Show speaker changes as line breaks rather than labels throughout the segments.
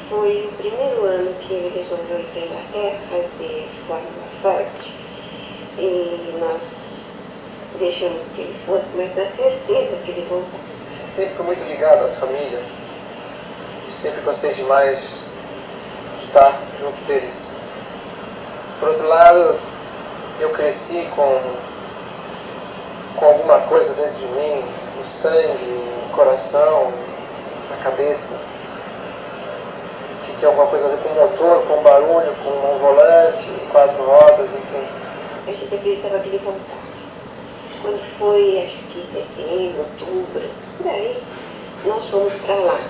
foi o primeiro ano que ele resolveu ir para a Inglaterra fazer Fórmula Forte. E nós deixamos que ele fosse, mas na certeza que ele voltaria.
Sempre fui muito ligado à família. Sempre gostei demais de estar junto deles. Por outro lado, eu cresci com alguma coisa dentro de mim, no sangue, no coração, na cabeça, que tinha alguma coisa a ver com motor, com barulho, com um volante, 4 rodas, enfim.
A gente acreditava que ele voltava. Quando foi, acho que setembro, outubro, por aí, nós fomos para lá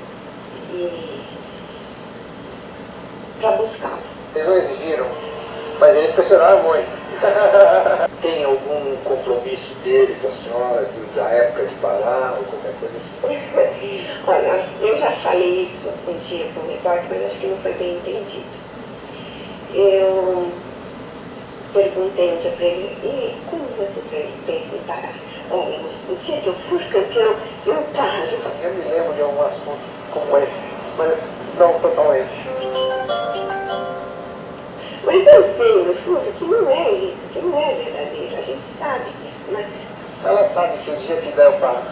para buscá-lo.
Eles não exigiram, mas eles pressionaram muito.
Tem algum compromisso dele com a senhora, da época de parar ou qualquer coisa assim?
Olha, eu já falei isso um dia para um repórter, mas acho que não foi bem entendido. Eu perguntei um dia para ele, e quando você pensa em parar? Olha, o dia que eu for campeão, eu paro.
Eu me lembro de algum assunto como esse, mas não totalmente.
Mas eu sei, no fundo, que não é isso, que não é verdadeiro. A gente sabe disso, né?
Ela sabe que o dia que der eu paro.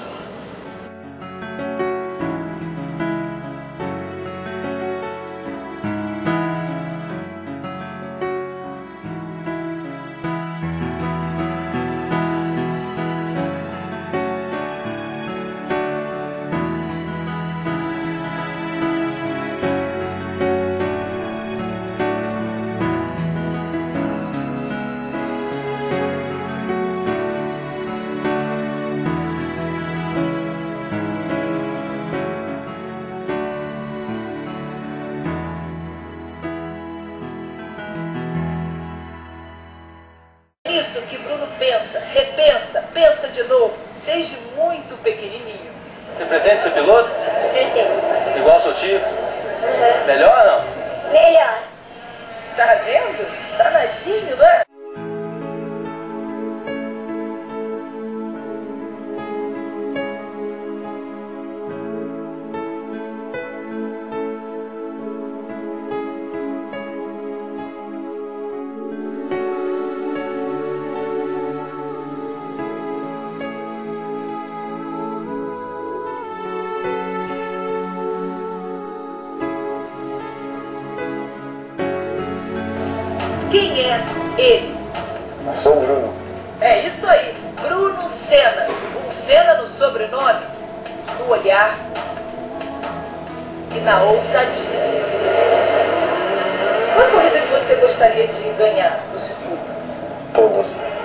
Isso que Bruno pensa, repensa, pensa de novo, desde muito pequenininho.
Você pretende ser piloto?
Pretendo.
Igual seu tio?
Uhum.
Melhor ou não?
Melhor.
Tá vendo? Danadinho, né? Quem é ele?
Eu sou o Bruno.
É isso aí, Bruno Senna. Um Senna no sobrenome, no olhar e na ousadia. Qual corrida que você gostaria de ganhar no circuito?
Todas.